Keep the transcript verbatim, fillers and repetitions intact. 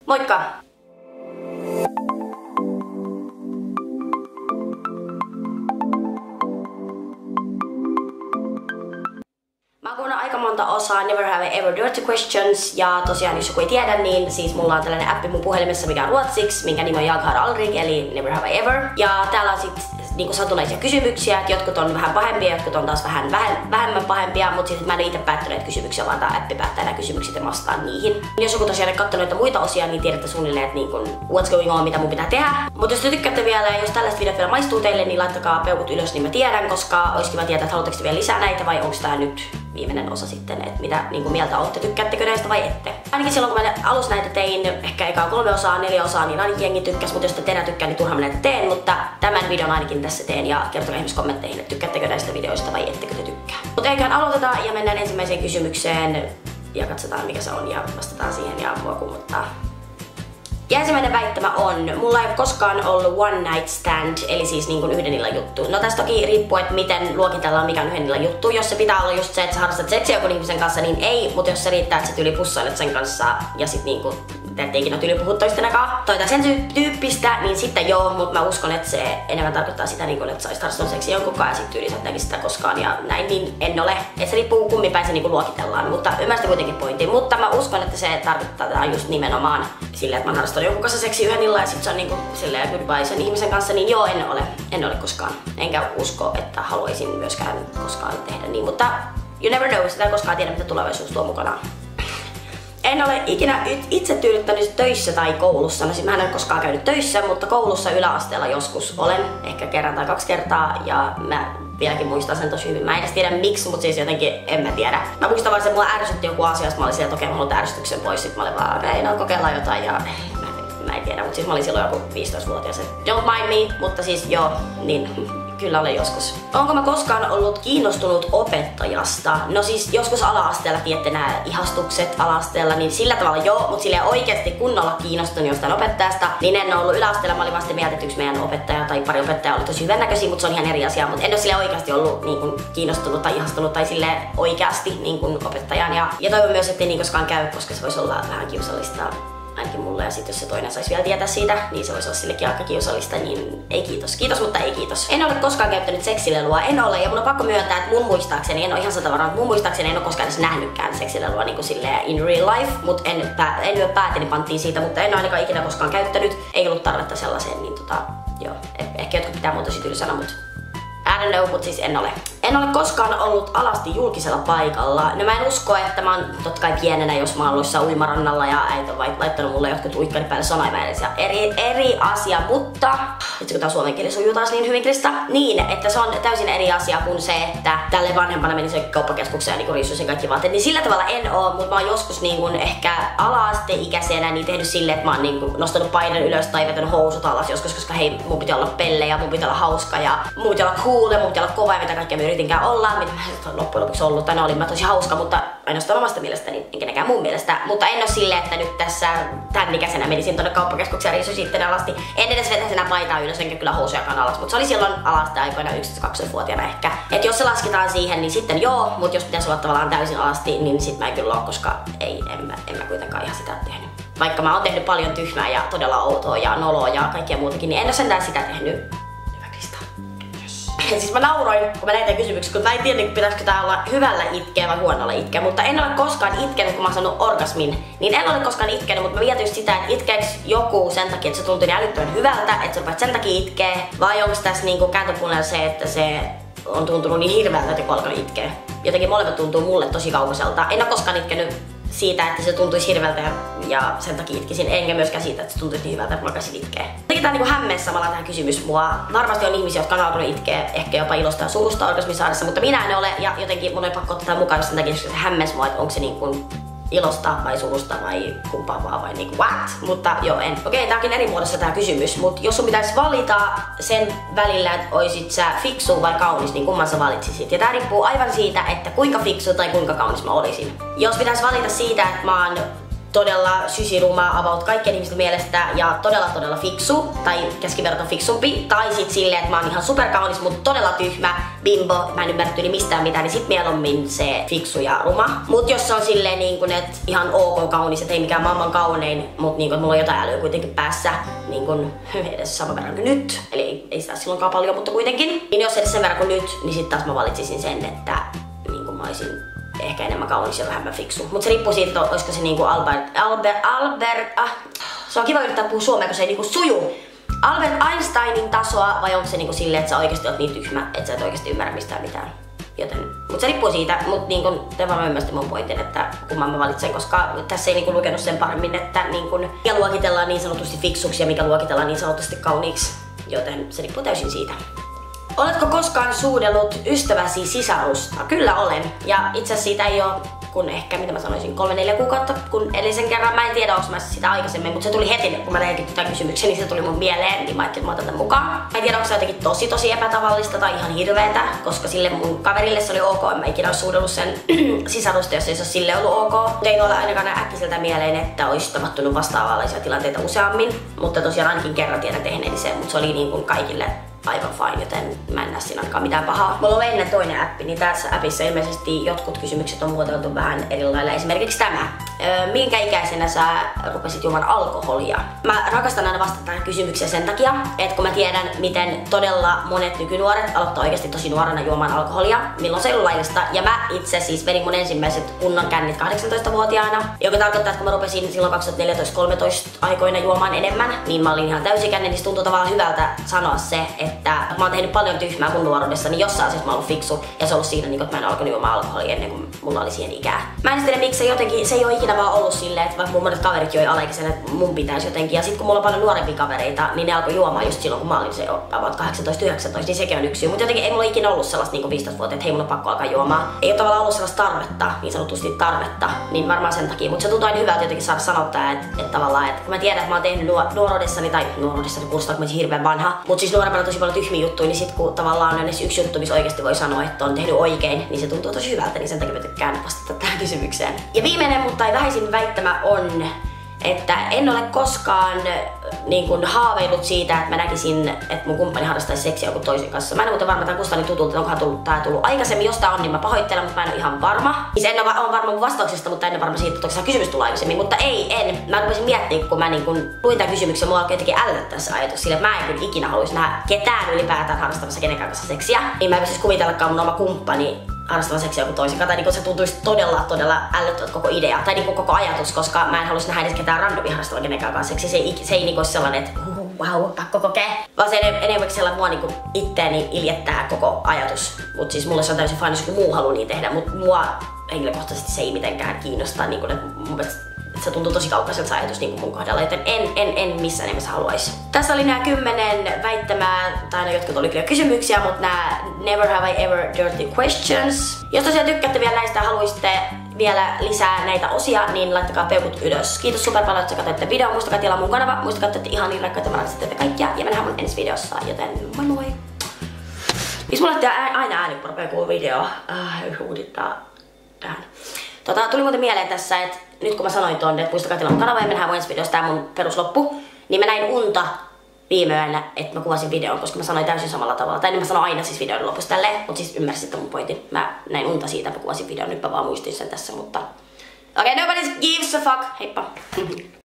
Moikka! Mä oon kuunnellut aika monta osaa Never Have I Ever Dirty Questions, ja tosiaan jos joku ei tiedä, niin siis mulla on tällainen appi mun puhelimessa, mikä on ruotsiksi, minkä nimi on Jag har aldrig, eli Never Have I Ever. Ja täällä on sit niinku satunnaisia kysymyksiä, että jotkut on vähän pahempia, jotkut on taas vähän vähem, vähemmän pahempia, mutta siis mä en ole itse päättänyt näitä kysymyksiä, vaan tää appi päättää nämä kysymykset ja vastaan niihin. Jos joku tosiaan ei katsonut noita muita osia, niin tiedätte suunnilleen, että niinku what's going on, mitä mun pitää tehdä. Mutta jos te tykkäätte vielä, ja jos tällaista videot vielä maistuu teille, niin laittakaa peukut ylös, niin mä tiedän, koska olisi kiva tietää, että haluatteko te vielä lisää näitä, vai onko tää nyt viimeinen osa sitten, että mitä niinku mieltä olette, tykkäättekö näistä vai ette. Ainakin silloin kun mä alussa näitä tein, ehkä eikä kolme osaa, neljä osaa, niin ainakin jengi tykkäs, mutta jos te enää tykkää, niin turhaan mä näitä teen, mutta tämän videon ainakin tässä teen, ja kertokaa ihmis kommentteihin, että tykkäättekö näistä videoista vai ettekö te tykkää. Mutta eiköhän aloiteta ja mennään ensimmäiseen kysymykseen ja katsotaan mikä se on ja vastataan siihen ja mua kuumottaa. Ja ensimmäinen väittämä on, mulla ei ole koskaan ollut one night stand, eli siis niin kuin yhden illan juttu. No tästä toki riippuu, että miten luokitellaan mikä on yhden illan juttu. Jos se pitää olla just se, että sä harrastat seksiä jonkun ihmisen kanssa, niin ei, mutta jos se riittää, että sä tyyli pussailet sen kanssa ja sit niinku te ette ikinä tyyli puhut toistenakaan tai sen tyyppistä, niin sitten joo, mutta mä uskon, että se enemmän tarkoittaa sitä, niin kuin, että sä olisit harrastanut seksiä jonkun kanssa ja sit tyyli sä et näkisi sitä koskaan ja näin, niin en ole. Et se riippuu kummin päin se niinku luokitellaan, mutta ymmärrän kuitenkin pointin. Mutta mä uskon, että se tarkoittaa just nimenomaan silleen, että mä harrastan jonkun kanssa seksiä yhden illan ja sit se on niinku silleen goodbye sen ihmisen kanssa, niin joo, en ole. En ole koskaan. Enkä usko, että haluaisin myöskään koskaan tehdä niin, mutta you never know, sitä ei koskaan tiedä, mitä tulevaisuus tuo mukanaan. En ole ikinä itse tyydyttänyt töissä tai koulussa. No siis mä en ole koskaan käynyt töissä, mutta koulussa yläasteella joskus olen. Ehkä kerran tai kaksi kertaa ja mä vieläkin muistan sen tosi hyvin. Mä en edes tiedä miksi, mutta siis jotenkin en mä tiedä. Mä muistan vaan, että mulla ärsytti joku asia, mä olin siellä, että okei, mä haluan ärsytyksen pois. Sit mä olin vaan, okei, no kokeillaan jotain ja mä, mä en tiedä, mutta siis mä olin silloin joku viisitoistavuotias. Don't mind me, mutta siis joo, niin kyllä olen joskus. Onko mä koskaan ollut kiinnostunut opettajasta? No siis joskus ala-asteella, tiedätte nämä ihastukset ala-asteella, niin sillä tavalla joo, mutta silleen oikeasti kunnolla kiinnostunut jostain opettajasta, niin en ole ollut yläasteella. Mä olin vasta mieltä, että yksi meidän opettaja tai pari opettajaa oli tosi hyvännäköisiä, mutta se on ihan eri asia. Mutta en ole silleen oikeasti ollut niin kuin kiinnostunut tai ihastunut tai silleen oikeasti niin kuin opettajaan. Ja, ja toivon myös, ettei niin koskaan käy, koska se voisi olla vähän kiusallista. Ainakin mulle, ja sit jos se toinen saisi vielä tietää siitä, niin se voisi olla sillekin aika kiusallista, niin ei kiitos. Kiitos, mutta ei kiitos. En ole koskaan käyttänyt seksilelua, en ole, ja mun on pakko myöntää, että mun muistaakseni, en ole ihan sata varma, mun muistaakseni en ole koskaan edes nähnytkään seksilelua niin kuin silleen in real life, mut en, pää, en lyö pääteni panttiin siitä, mutta en ole ainakaan ikinä koskaan käyttänyt, ei ollut tarvetta sellaiseen, niin tota, joo, ehkä jotkut pitää muuta tosi tylsänä, mut I don't know, mut siis en ole. En ole koskaan ollut alasti julkisella paikalla. No mä en usko, että mä oon totta kai pienenä, jos mä oon ollut jossain uimarannalla ja äiti on laittanut mulle jotkut uikkarit päälle, se on aivan eri, eri asia, mutta itse kun tää suomen kieli sujuu taas niin hyvin Krista, niin että se on täysin eri asia kuin se, että tälle vanhempana meni se kauppakeskukseen ja niin riisuisin kaikki vaatteet, niin sillä tavalla en oo, mutta mä oon joskus niin kun ehkä ala-asteikäisenä niin tehnyt silleen, että mä oon niin kun nostanut paidan ylös tai vetänyt housut alas joskus, koska hei, mun pitää olla pelle ja mun pitää olla hauska ja mun pitää olla cool ja mun pitää olla kova ja mitä kaikkea mä yritin olla, mitä mä en loppujen lopuksi ollut, tai ne olin mä tosi hauska, mutta ainoastaan omasta mielestäni, enkä nekään mun mielestä. Mutta en oo silleen, että nyt tässä tämän ikäisenä menisin tonne kauppakeskukseen ja riisuin sitten alasti. En edes vetäisi enää paitaa ylös, enkä kyllä housujakaan alas, mutta se oli silloin alasti aikoina yksitoista-kaksitoista-vuotiaana ehkä. Et jos se lasketaan siihen, niin sitten joo, mutta jos pitäisi olla tavallaan täysin alasti, niin sit mä en kyllä oo, koska ei, en mä, en mä kuitenkaan ihan sitä tehnyt. Vaikka mä oon tehnyt paljon tyhmää ja todella outoa ja noloa ja kaikkea muutakin, niin en oo sentään sitä tehnyt. Siis mä nauroin, kun mä näin tämän kysymyksen, kun mä en tiedä, pitäisikö tää olla hyvällä itkeä vai huonolla itkeä, mutta en ole koskaan itkenyt, kun mä oon saanut orgasmin. Niin en ole koskaan itkenyt, mutta mä mietin just sitä, että itkeeks joku sen takia, että se tuntuu niin älyttömän hyvältä, että se rupeat sen takia itkee, vai onko tässä niinku kääntöpuolella se, että se on tuntunut niin hirveältä, että joku alkaa itkeä. Jotenkin molemmat tuntuu mulle tosi kaukaiselta. En ole koskaan itkenyt siitä, että se tuntuisi hirveältä ja, ja sen takia itkisin, enkä myöskään siitä, että se tuntuisi niin hyvältä, että mä alkaisin itkeä. Jotenkin tää niinku hämmeessä samalla tähän kysymys mua. Varmasti on ihmisiä, jotka naurun itkee, ehkä jopa ilosta ja surusta orgasmin saadessa, mutta minä en ole, ja jotenkin mun on pakko ottaa tämän mukaan sen takia, koska se hämmes mua, että onko se niinku ilosta vai surusta vai kumpaa vaan vai niinku what? Mutta joo, en. Okei, tää onkin eri muodossa tää kysymys, mutta jos sun pitäisi valita sen välillä, että oisit sä fiksu vai kaunis, niin kumman sä valitsisit? Ja tää riippuu aivan siitä, että kuinka fiksu tai kuinka kaunis mä olisin. Jos pitäisi valita siitä, että mä oon todella sysiruma about kaikkien ihmisten mielestä ja todella todella fiksu tai keskiverto fiksumpi. Tai sit silleen, että mä oon ihan superkaunis, mutta todella tyhmä bimbo. Mä en ymmärrä yli mistään mitään, niin sit mieluummin se fiksu ja ruma. Mut jos se on silleen niin kun, et ihan ok kaunis, et ei mikään maailman kaunein, mut niin kun, mulla on jotain älyä kuitenkin päässä, niin kun edes saman verran kuin nyt. Eli ei, ei sitä silloinkaan paljon, mutta kuitenkin. Niin jos edes sen verran kuin nyt, niin sit taas mä valitsisin sen, että niin kun mä olisin ehkä enemmän kaunis ja vähemmän fiksu. Mut se riippuu siitä, olisiko se niinku Albert, Albert, Albert, ah, se on kiva yrittää puhua suomea, kun se ei niinku suju. Albert Einsteinin tasoa, vai onko se niinku silleen, että sä oikeesti oot niin tyhmä, että sä et oikeesti ymmärrä mistään mitään. Joten, mut se riippuu siitä, mut niinku, te varmaan ymmärsitte mun pointin, että kumman mä valitsen, koska tässä ei niinku lukenut sen paremmin, että niinku, mikä luokitellaan niin sanotusti fiksuksi ja mikä luokitellaan niin sanotusti kauniiksi. Joten se riippuu täysin siitä. Oletko koskaan suudellut ystäväsi sisarusta? Kyllä olen. Ja itse asiassa siitä ei oo kun ehkä, mitä mä sanoisin, kolme neljä kuukautta, kun edellisen kerran. Mä en tiedä, onko mä sitä aikaisemmin, mutta se tuli heti, kun mä näin tämän kysymyksen, niin se tuli mun mieleen, niin mä ajattelin, että mä otan tämän mukaan. Mä en tiedä, onko se jotenkin tosi tosi epätavallista tai ihan hirveetä, koska sille mun kaverille se oli ok, en mä ikinä olisi suudellut sen sisarusta, jos ei se ole sille ollut ok. Mutta ei ole ainakaan äkkiseltä mieleen, että olisi tapahtunut vastaavanlaisia tilanteita useammin, mutta tosiaan ainakin kerran tiedän tehneeni sen, mutta se oli niin kuin kaikille aivan fine, joten mä en näe siinä ainakaan mitään pahaa. Mulla on ennen toinen appi, niin tässä appissa ilmeisesti jotkut kysymykset on muotoiltu vähän eri lailla. Esimerkiksi tämä. Öö, minkä ikäisenä sä rupesit juomaan alkoholia? Mä rakastan aina vastata tähän kysymykseen sen takia, että kun mä tiedän, miten todella monet nykynuoret aloittaa oikeasti tosi nuorena juomaan alkoholia, milloin se ei ollut laillista. Ja mä itse siis vedin mun ensimmäiset kunnon kännit kahdeksantoistavuotiaana, joka tarkoittaa, että kun mä rupesin silloin kaksituhattaneljätoista kolmetoista aikoina juomaan enemmän, niin mä olin ihan täysikäinen, niin se tuntuu tavallaan hyvältä sanoa se, että että mä oon tehnyt paljon tyhmää mun nuoruudessa, niin jossain asiassa mä oon ollut fiksu ja se on ollut siinä, niin, että mä en alkanut juomaan alkoholia ennen kuin mulla oli siihen ikää. Mä en tiedä miksi se jotenkin, se ei ole ikinä vaan ollut silleen, että vaikka mun monet kaverit joi alaikäisenä, että mun pitäisi jotenkin. Ja sit kun mulla on paljon nuorempia kavereita, niin ne alkoi juomaan just silloin kun mä olin se about kahdeksantoista yhdeksäntoista, niin sekin on yksi syy. Mutta jotenkin ei mulla ikinä ollut sellaista niin viisitoista vuotta, että hei mun on pakko alkaa juomaan. Ei ole tavallaan ollut sellaista tarvetta, niin sanotusti tarvetta, niin varmaan sen takia. Mutta se tuntuu aina hyvältä jotenkin saada sanottaa, että, että tavallaan, että kun mä tiedän, että mä oon tehnyt nuoruudessani, tai nuoruudessani kuulostaa, että mä olisin hirveän vanha, mutta siis nuorempana tosi paljon tyhmiä juttuja, niin sit kun tavallaan on edes yksi juttu, missä oikeasti voi sanoa, että on tehnyt oikein, niin se tuntuu tosi hyvältä, niin sen takia mä tykkään vastata tähän kysymykseen. Ja viimeinen, mutta ei vähäisin väittämä on, että en ole koskaan niin kuin haaveillut siitä, että mä näkisin, että mun kumppani harrastaisi seksiä joku toisen kanssa. Mä en ole muuten varma, tämän Kustanin tutulta, että onkohan tullut, tää tullut aikaisemmin. Jos tää on, niin mä pahoittelen, mutta mä en ole ihan varma. Siis en ole, ole varma mun vastauksesta, mutta en ole varma siitä, että onko kysymys tullut aikaisemmin. Mutta ei, en. Mä rupesin miettimään, kun mä niin kun luin tämän kysymyksen, mulla alkoi jotenkin älytä tässä ajatus sille, että mä en kyllä ikinä haluaisi nähdä ketään ylipäätään harrastamassa kenenkään kanssa seksiä. Niin mä en pystyisi kuvitellakaan mun oma kumppani harrastavan seksiä joku toisen kanssa. Tai niin se tuntuisi todella, todella älyttömältä koko idea. Tai niin koko ajatus, koska mä en haluaisi nähdä edes ketään randomia harrastavan kenenkään kanssa seksiä. Se ei, se ei niin ole sellainen, että wow, pakko kokea. Vaan se enemmän sellainen mua niin itteeni iljettää koko ajatus. Mut siis mulle se on täysin fine, jos joku muu haluaa niin tehdä. Mut mua henkilökohtaisesti se ei mitenkään kiinnosta. Niin kuin, että mun mielestä se tuntuu tosi kaukaiselta ajatus niin kuin mun kohdalla, joten en, en, en missään nimessä haluaisi. Tässä oli nämä kymmenen väittämää, tai no jotkut oli kyllä kysymyksiä, mutta nämä Never Have I Ever Dirty Questions. Jos tosiaan tykkäätte vielä näistä ja haluaisitte vielä lisää näitä osia, niin laittakaa peukut ylös. Kiitos super paljon, että katsoitte videon. Muistakaa tilaa mun kanava, muistakaa, että ihan niin rakkaita, mä rakastan teitä kaikkia. Ja me nähdään mun ensi videossa, joten moi moi! Miksi mulla lähtee aina ääni, kun rupeaa kuulla videoa? Ah, huudittaa tähän. Tota, tuli muuten mieleen tässä, että nyt kun mä sanoin tonne, että muistakaa tilaa mun kanava ja me nähdään mun ensi videossa, tää mun perusloppu, niin mä näin unta viime yönä, että mä kuvasin videon, koska mä sanoin täysin samalla tavalla. Tai niin mä sanoin aina siis videon lopussa tälleen, mutta siis ymmärsitte mun pointin. Mä näin unta siitä, että mä kuvasin videon, nyt mä vaan muistin sen tässä, mutta okei, okay, nobody gives a fuck, heippa!